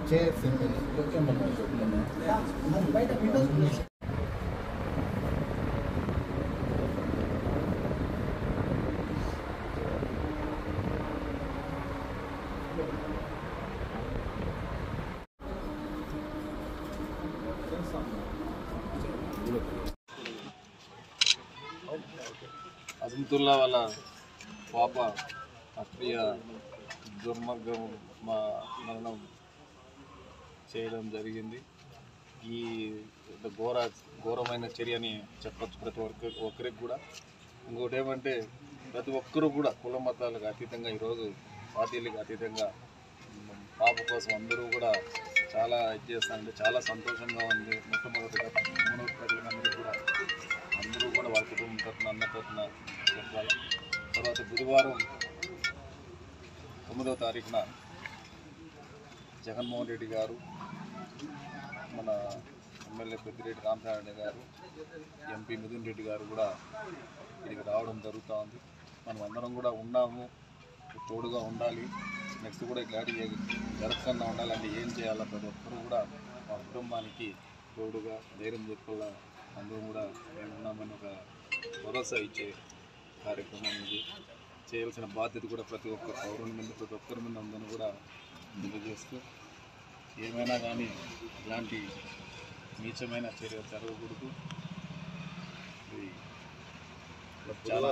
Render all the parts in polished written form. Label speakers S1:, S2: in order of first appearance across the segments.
S1: అజంతుల్లా వాళ్ళ పాప అక్రియ దుర్మార్గం మరణం చేయడం జరిగింది. ఈ ఘోరమైన చర్యని చెప్పచ్చు ప్రతి ఒక్కరికి కూడా. ఇంకోటి ఏమంటే ప్రతి ఒక్కరూ కూడా కుల మతాలకు అతీతంగా ఈరోజు పార్టీలకు అతీతంగా పాప కోసం అందరూ కూడా చాలా ఇది చేస్తారంటే చాలా సంతోషంగా ఉంది. మొట్టమొదటిగా ప్రజలందరూ కూడా వాళ్ళ కుటుంబం తరఫున అన్న తరఫున చెప్పాలి. తర్వాత బుధవారం 9వ తారీఖున జగన్మోహన్ రెడ్డి గారు, మన ఎమ్మెల్యే పెద్దిరెడ్డి రామచంద్రారెడ్డి గారు, ఎంపీ మిథున్ రెడ్డి గారు కూడా ఇక్కడికి రావడం జరుగుతూ ఉంది. మనం అందరం కూడా ఉన్నాము, తోడుగా ఉండాలి. నెక్స్ట్ కూడా ఇట్లాంటి జరగకుండా ఉండాలంటే ఏం చేయాలో ప్రతి ఒక్కరు కూడా మా కుటుంబానికి తోడుగా ధైర్యం చెప్పాలా, అందరం కూడా మేము ఉన్నామని ఒక భరోసా ఇచ్చే కార్యక్రమం ఇది. చేయాల్సిన బాధ్యత కూడా ప్రతి ఒక్క పౌరుని మీద ప్రతి ఒక్కరి మీద ఉందని కూడా తెలియజేస్తూ, ఏమైనా కానీ ఇలాంటి నీచమైన చర్య జరగకూడదు. ఇది చాలా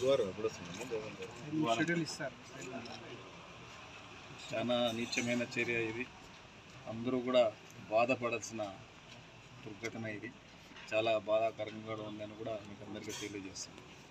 S1: చాలా నీచమైన చర్య ఇది. అందరూ కూడా బాధపడాల్సిన దుర్ఘటన ఇది. చాలా బాధాకరంగా ఉందని కూడా మీకు అందరికీ తెలియజేస్తుంది.